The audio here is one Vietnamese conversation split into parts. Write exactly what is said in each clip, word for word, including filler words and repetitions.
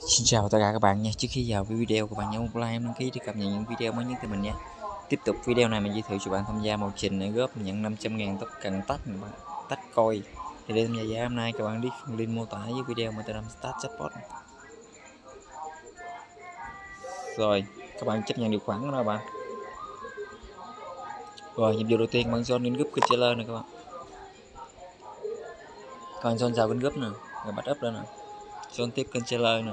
Xin chào tất cả các bạn nha. Trước khi vào video, các bạn nhớ một like, đăng ký để cập nhật những video mới nhất từ mình nhé. Tiếp tục video này mình giới thiệu cho bạn tham gia một trình để góp nhận năm trăm ngàn tóc cần tách tách coi. Thì để tham gia giá hôm nay các bạn click phần link mô tả dưới video mà tôi làm start chatbot. Rồi các bạn chấp nhận điều khoản đó bạn. Rồi nhiệm vụ đầu tiên bạn join kênh group kênh trailer này các bạn. Các bạn join vào kênh group nè, rồi bắt up lên nè. Join tiếp kênh trailer nè.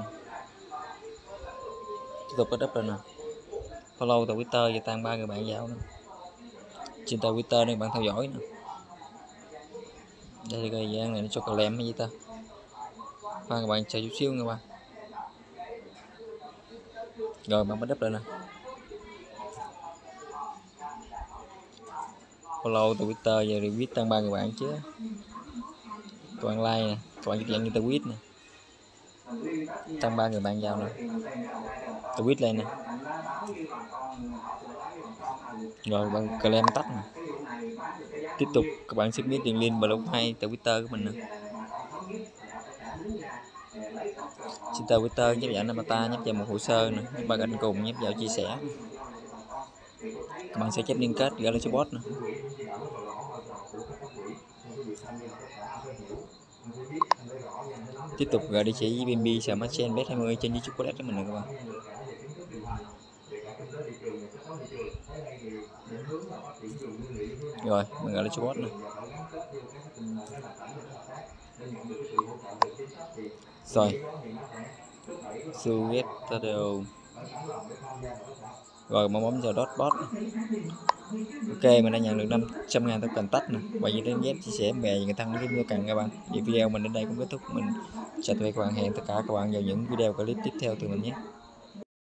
Tiếp tục bắt up lên nè. Follow Twitter và tăng ba người bạn vào nữa. Trên Twitter này bạn theo dõi nè. Đây là cái gian này nó cho cà lem hay gì ta. Và các bạn chờ chút xíu nha bạn. Rồi bạn bắt đắp lên nè. Follow Twitter và retweet tăng ba người bạn chứ. Các bạn like nè, các bạn nhận như tweet nè. Tăng ba người bạn vào nè. Tweet lên nè. Rồi bạn claim tắt nè. Tiếp tục các bạn submit đường link blog hay Twitter của mình nè. Trên Twitter nhấp vào avatar, nhấp vào một hồ sơ nè, nhấp vào cạnh cùng, nhấp vào chia sẻ. Các bạn sẽ chép liên kết gửi lên cho bot nè. Tiếp tục gửi địa chỉ bê en bê smart chain bet hai mươi trên YouTube Wallet của mình nè các bạn. Rồi mình gọi là cho bot này. Rồi Suget Tadeo. Rồi mà bấm vào dot bot. Ok, mình đã nhận được năm trăm ngàn token tách nè. Và như đến ghép chia sẻ bè người tăng cái video cần các bạn. Thì video mình đến đây cũng kết thúc. Mình chào tạm biệt các bạn, hẹn tất cả các bạn vào những video clip tiếp theo từ mình nhé.